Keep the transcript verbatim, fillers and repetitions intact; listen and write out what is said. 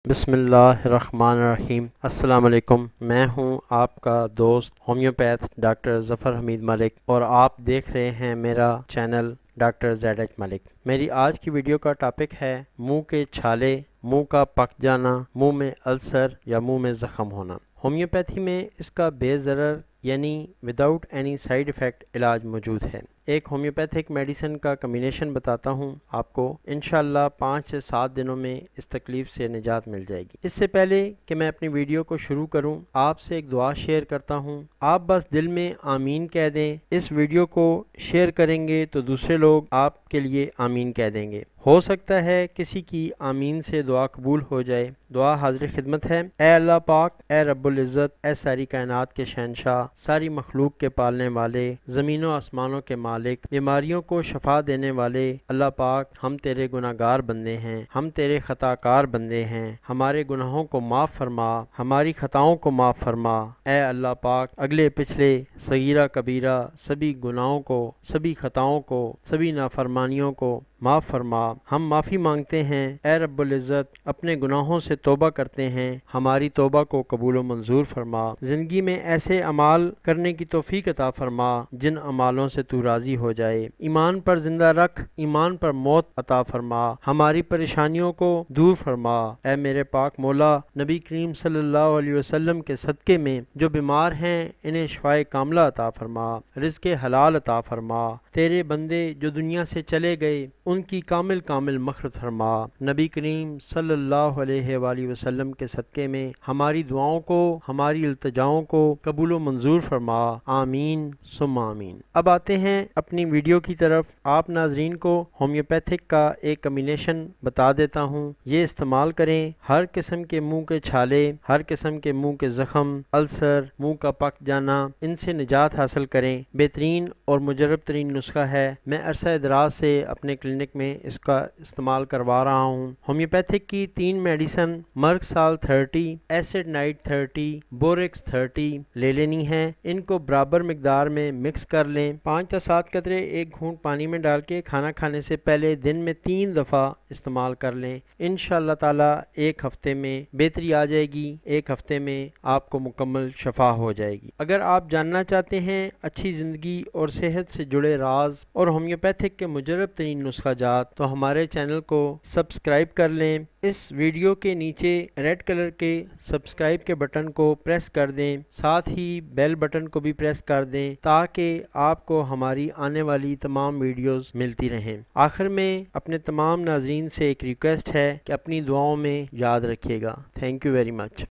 بسم اللہ الرحمن الرحیم۔ السلام علیکم، میں ہوں آپ کا دوست ہومیوپیتھ ڈاکٹر ظفر حمید ملک اور آپ دیکھ رہے ہیں میرا channel doctor Z H Malik. میری آج کی ویڈیو کا ٹاپک ہے منہ کے چھالے، منہ کا پک جانا، منہ میں السر یا منہ میں زخم ہونا۔ ہومیوپیتھی میں اس کا بے ضرر یعنی وداؤٹ اینی سائیڈ افیکٹ علاج موجود ہے۔ ایک ہومیوپیتھک میڈیسن کا کمبینیشن بتاتا ہوں آپ کو، انشاءاللہ پانچ سے سات دنوں میں اس تکلیف سے نجات مل جائے گی۔ اس سے پہلے کہ میں اپنی ویڈیو کو شروع کروں، آپ سے ایک دعا شیئر کرتا ہوں۔ آپ بس دل میں آمین کہہ دیں۔ اس ویڈیو کو شیئر کریں گے تو دوسرے لوگ آپ کے لیے آمین کہہ دیں گے۔ ہو سکتا ہے کسی کی آمین سے دعا قبول ہو جائے۔ دعا حاضر خدمت ہے۔ اے اللہ پاک، اے رب العزت، اے ساری کائنات کے شہنشاہ، ساری مخلوق کے پالنے والے، زمین و آسمانوں کے مالک، بیماریوں کو شفا دینے والے اللہ پاک، ہم تیرے گناہ گار بندے ہیں، ہم تیرے خطا کار بندے ہیں، ہمارے گناہوں کو معاف فرما، ہماری خطاؤں کو معاف فرما۔ اے اللہ پاک، اگلے پچھلے صغیرہ کبیرہ سبھی گناہوں کو، سبھی خطاؤں کو، سبھی نافرمانیوں کو معاف فرما۔ ہم معافی مانگتے ہیں اے رب العزت، اپنے گناہوں سے توبہ کرتے ہیں، ہماری توبہ کو قبول و منظور فرما۔ زندگی میں ایسے اعمال کرنے کی توفیق عطا فرما جن اعمالوں سے تو راضی ہو جائے۔ ایمان پر زندہ رکھ، ایمان پر موت عطا فرما، ہماری پریشانیوں کو دور فرما۔ اے میرے پاک مولا، نبی کریم صلی اللہ علیہ وسلم کے صدقے میں جو بیمار ہیں انہیں شفائے کاملہ عطا فرما، رزق حلال عطا فرما۔ تیرے بندے جو دنیا سے چلے گئے ان کی کامل کامل مغفرت فرما۔ نبی کریم صلی اللہ علیہ وآلہ وسلم کے صدقے میں ہماری دعاؤں کو، ہماری التجاؤں کو قبول و منظور فرما۔ آمین ثم آمین۔ اب آتے ہیں اپنی ویڈیو کی طرف۔ آپ ناظرین کو ہومیوپیتھک کا ایک کمبینیشن بتا دیتا ہوں، یہ استعمال کریں۔ ہر قسم کے منہ کے چھالے، ہر قسم کے منہ کے زخم، السر، منہ کا پک جانا، ان سے نجات حاصل کریں۔ بہترین اور مجرب ترین نسخہ ہے۔ میں عرصہ دراز سے اپنے کلینک میں اس کا استعمال کروا رہا ہوں۔ ہومیوپیتھک کی تین medicine merc sol thirty, acid nit thirty, borax thirty لے لینی ہے۔ ان کو برابر مقدار میں مکس کر لیں۔ پانچ یا سات قطرے ایک گھونٹ پانی میں ڈال کے کھانا کھانے سے پہلے دن میں تین دفعہ استعمال کر لیں۔ انشاءاللہ تعالی ایک ہفتے میں بہتری آ جائے گی، ایک ہفتے میں آپ کو مکمل شفا ہو جائے گی۔ اگر آپ جاننا چاہتے ہیں اچھی زندگی اور صحت سے جڑے راز اور ہومیوپیتھک کے مجرب ترین نسخہ جات، تو ہمارے چینل کو سبسکرائب کر لیں۔ اس ویڈیو کے نیچے ریڈ کلر کے سبسکرائب کے بٹن کو پریس کر دیں، ساتھ ہی بیل بٹن کو بھی پریس کر دیں تاکہ آپ کو ہماری آنے والی تمام ویڈیوز ملتی رہیں۔ آخر میں اپنے تمام ناظرین سے ایک ریکویسٹ ہے کہ اپنی دعاؤں میں یاد رکھیے گا۔ Thank you very much.